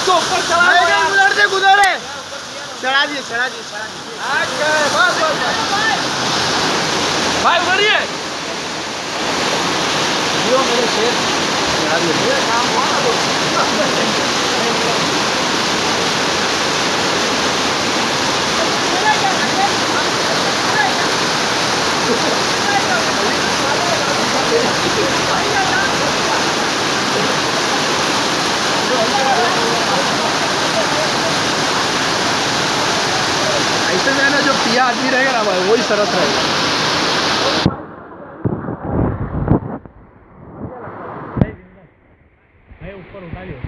इसको ऊपर चढ़ा दे, गुजर दे, चढ़ा दिए, चढ़ा दिए, चढ़ा दिए। बस बस भाई उधरिए मेरे शेर चढ़ा दिए। काम हुआ ना ऐसे में ना जो पिया आदमी रहेगा ना भाई वही सरस रहेगा। ऊपर उठा लियो।